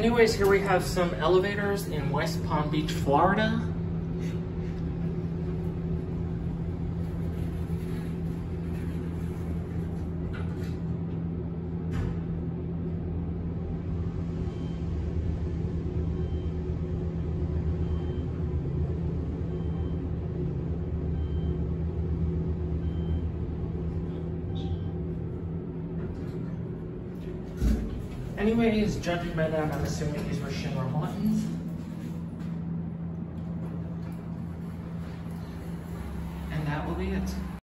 Anyways, here we have some elevators in West Palm Beach, Florida. Anyways, judging by that, I'm assuming these were Shinra buttons. And that will be it.